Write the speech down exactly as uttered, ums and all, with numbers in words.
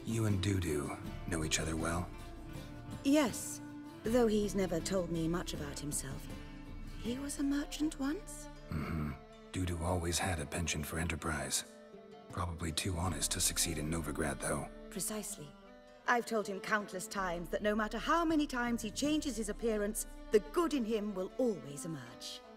You and Dudu know each other well? Yes, though he's never told me much about himself. He was a merchant once? Mm-hmm. Dudu always had a penchant for enterprise. Probably too honest to succeed in Novigrad, though. Precisely. I've told him countless times that no matter how many times he changes his appearance, the good in him will always emerge.